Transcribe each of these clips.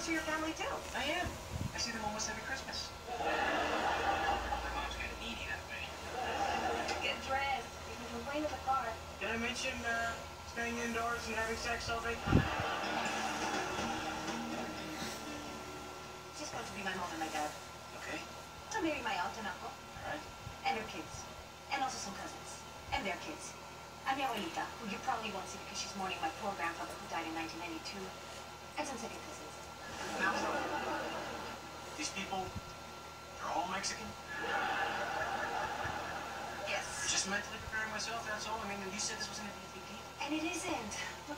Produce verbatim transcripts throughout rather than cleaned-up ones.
to your family too. I am. I see them almost every Christmas. My mom's kind of needy that way. Get dressed. You can complain in the car. Did I mention uh, staying indoors and having sex all day? She's going to be my mom and my dad. Okay. Or maybe my aunt and uncle. All right. And their kids. And also some cousins. And their kids. And mi abuelita, who you probably won't see because she's mourning my poor grandfather who died in nineteen ninety-two. And some second cousins. Now, these people, they're all Mexican? Yes. Just mentally preparing myself, that's all. I mean, you said this wasn't going to be a big deal. And it isn't. Look.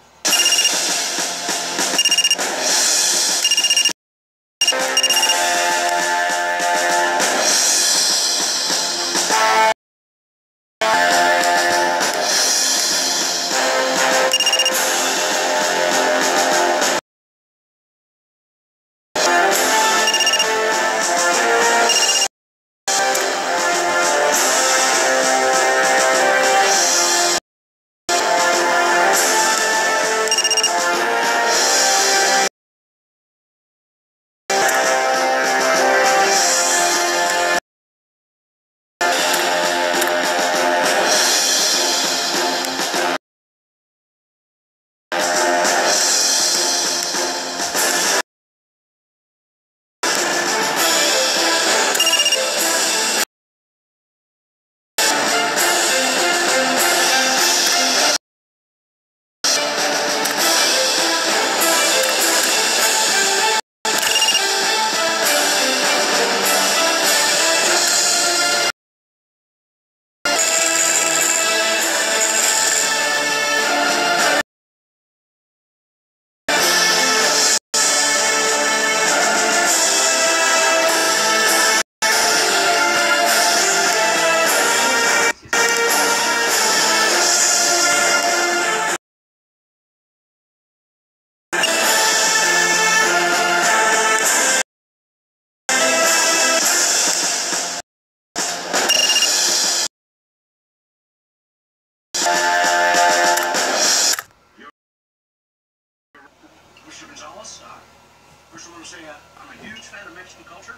Mister Gonzalez, uh, first I want to say uh, I'm a huge fan of Mexican culture.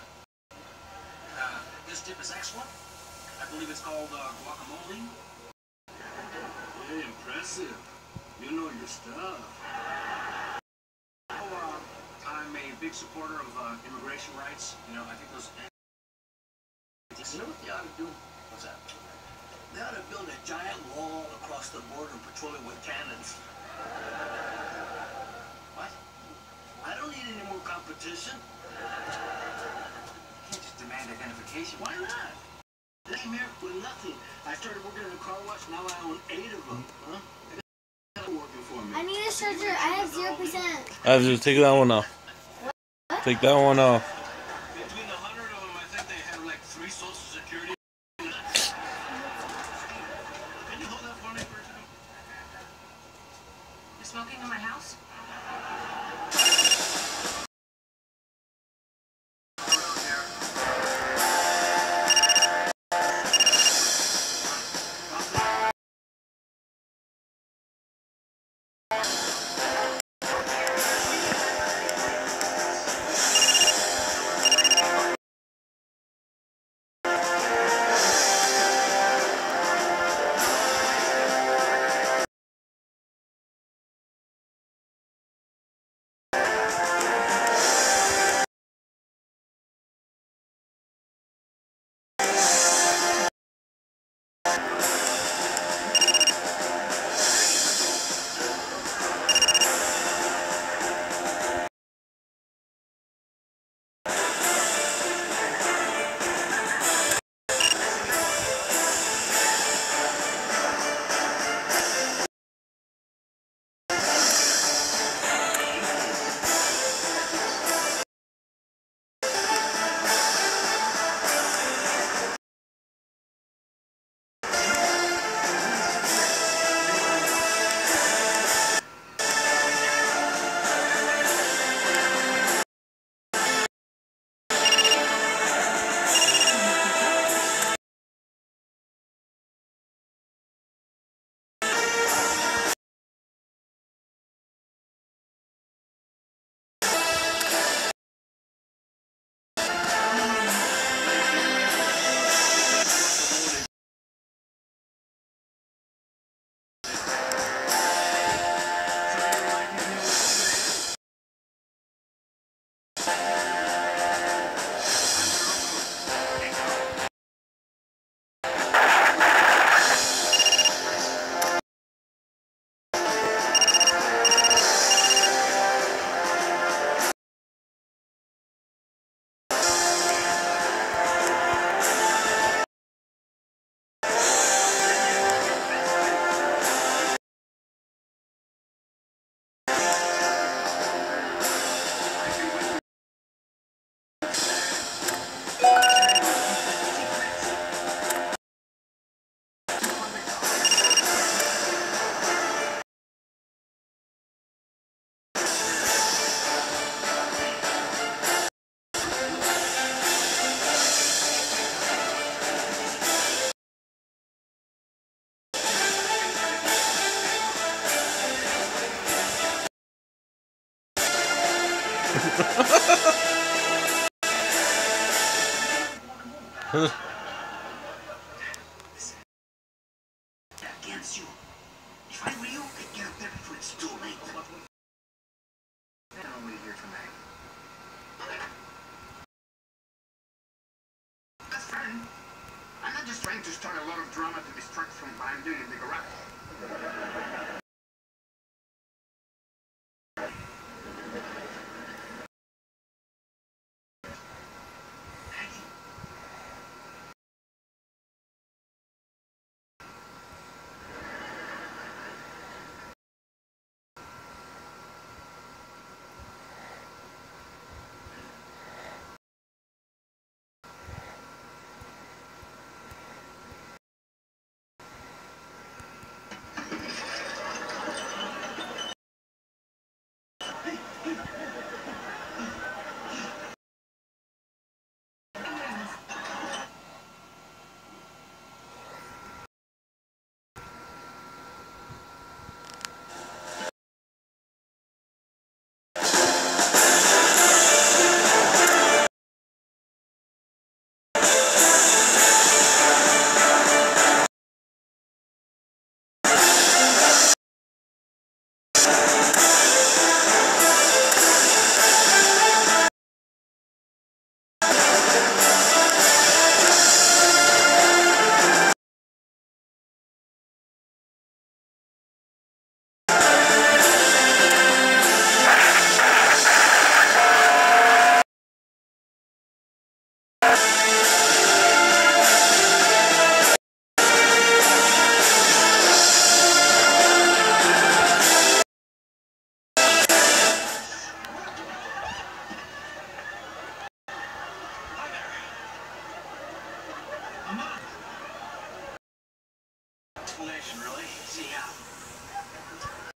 Uh, this dip is excellent. I believe it's called uh, guacamole. Hey, impressive. You know your stuff. Oh, uh, I'm a big supporter of uh, immigration rights. You know, I think those... You know what they ought to do? What's that? They ought to build a giant wall across the border and patrol it with cannons. What? I don't need any more competition. You can't just demand identification. Why not? They came here with nothing. I started working in a car wash, now I own eight of them. Huh? They're working for me. I need a charger. I have zero percent. I have to take that one off. What? Take that one off. Between a hundred of them, I think they have like three social security. Can you hold that for me for a second? You're smoking in my house? Against you. If I were you, I'd get up there before it's too late. I'm only here tonight. That's fine. I'm not just trying to start a lot of drama to distract from what I'm doing in the garage.